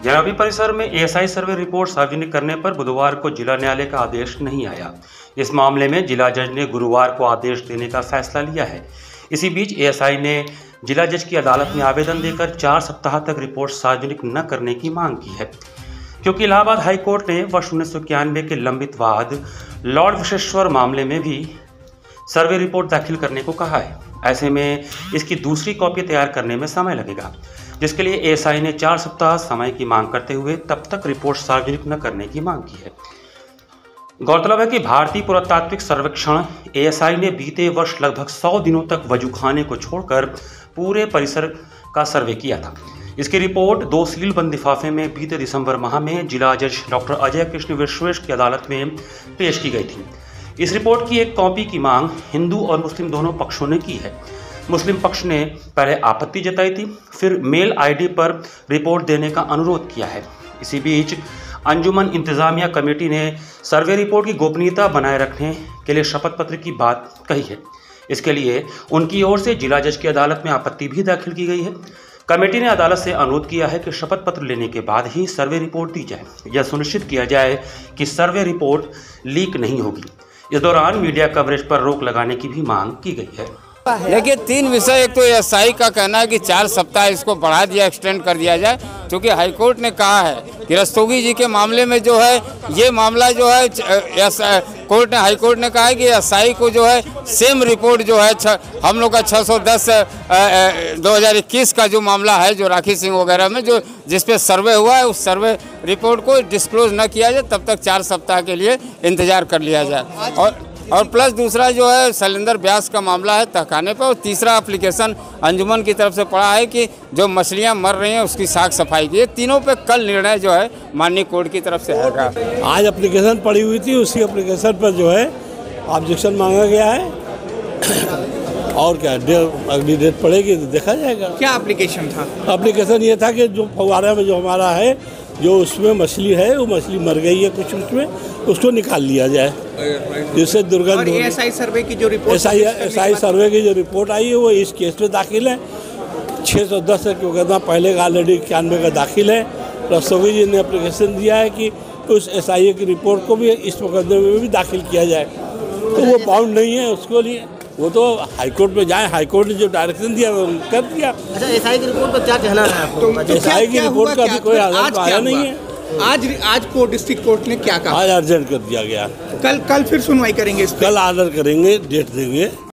General परिसर में ASI survey report सार्वजनिक करने पर बुधवार को जिला न्यायालय का आदेश नहीं आया। इस मामले में जिला जज ने गुरुवार को आदेश देने का फैसला लिया है। इसी बीच एएसआई ने जिला जज की अदालत में आवेदन देकर 4 सप्ताह तक रिपोर्ट सार्वजनिक न करने की मांग की है, क्योंकि इलाहाबाद हाईकोर्ट ने वर्ष 1991 के लंबित वाद लॉर्ड विश्वेश्वर मामले में भी सर्वे रिपोर्ट दाखिल करने को कहा है। ऐसे में इसकी दूसरी कॉपी तैयार करने में समय लगेगा, जिसके लिए एएसआई ने 4 सप्ताह समय की मांग करते हुए तब तक रिपोर्ट सार्वजनिक न करने की मांग की है। गौरतलब है कि भारतीय पुरातात्विक सर्वेक्षण एएसआई ने बीते वर्ष लगभग 100 दिनों तक वजूखाने को छोड़कर पूरे परिसर का सर्वे किया था। इसकी रिपोर्ट 2 सीलबंद लिफाफे में बीते दिसंबर माह में जिला जज डॉक्टर अजय कृष्ण विश्वेश की अदालत में पेश की गई थी। इस रिपोर्ट की एक कॉपी की मांग हिंदू और मुस्लिम दोनों पक्षों ने की है। मुस्लिम पक्ष ने पहले आपत्ति जताई थी, फिर मेल आईडी पर रिपोर्ट देने का अनुरोध किया है। इसी बीच अंजुमन इंतजामिया कमेटी ने सर्वे रिपोर्ट की गोपनीयता बनाए रखने के लिए शपथ पत्र की बात कही है। इसके लिए उनकी ओर से जिला जज की अदालत में आपत्ति भी दाखिल की गई है। कमेटी ने अदालत से अनुरोध किया है कि शपथ पत्र लेने के बाद ही सर्वे रिपोर्ट दी जाए। यह सुनिश्चित किया जाए कि सर्वे रिपोर्ट लीक नहीं होगी। इस दौरान मीडिया कवरेज पर रोक लगाने की भी मांग की गई है। देखिए 3 विषय, एक तो एएसआई का कहना है कि 4 सप्ताह इसको बढ़ा दिया, एक्सटेंड कर दिया जाए, क्योंकि हाईकोर्ट ने कहा है कि रस्तोगी जी के मामले में जो है ये मामला जो है हाईकोर्ट ने कहा है कि एएसआई को जो है सेम रिपोर्ट जो है हम लोग का 610 2021 का जो मामला है, जो राखी सिंह वगैरह में जो जिस पे सर्वे हुआ है, उस सर्वे रिपोर्ट को डिस्क्लोज न किया जाए, तब तक 4 सप्ताह के लिए इंतजार कर लिया जाए। और प्लस दूसरा जो है शैलेंद्र व्यास का मामला है तहखाने पर, और तीसरा एप्लीकेशन अंजुमन की तरफ से पड़ा है कि जो मछलियां मर रही हैं उसकी साफ सफाई की। तीनों पे कल निर्णय जो है माननीय कोर्ट की तरफ से आएगा। आज एप्लीकेशन पड़ी हुई थी, उसी एप्लीकेशन पर जो है ऑब्जेक्शन मांगा गया है और क्या अगली डेट पड़ेगी तो देखा जाएगा। क्या एप्लीकेशन था? एप्लीकेशन ये था कि जो फव्वारा में जो हमारा है, जो उसमें मछली है, वो मछली मर गई है कुछ, उसमें उसको निकाल लिया जाए, जिससे दुर्गंध। और एएसआई सर्वे की जो रिपोर्ट एएसआई सर्वे की जो रिपोर्ट आई है वो इस केस में दाखिल है। 610 मुकदमा पहले का ऑलरेडी 91 का दाखिल है। रस्तोगी जी ने एप्लीकेशन दिया है कि उस एसआईए की रिपोर्ट को भी इस मुकदमे में भी दाखिल किया जाए, तो वो बाउंड नहीं है उसको लिए, वो तो हाईकोर्ट में जाए। हाईकोर्ट ने जो डायरेक्शन दिया वो कर दिया। अच्छा, एसआई की रिपोर्ट पर क्या कहना है आपको? एसआई की रिपोर्ट का अभी कोई आदेश आया नहीं है। आज को डिस्ट्रिक्ट कोर्ट ने क्या कहा? आज अर्जेंट कर दिया गया। कल फिर सुनवाई करेंगे इस पर? कल ऑर्डर करेंगे, डेट देंगे।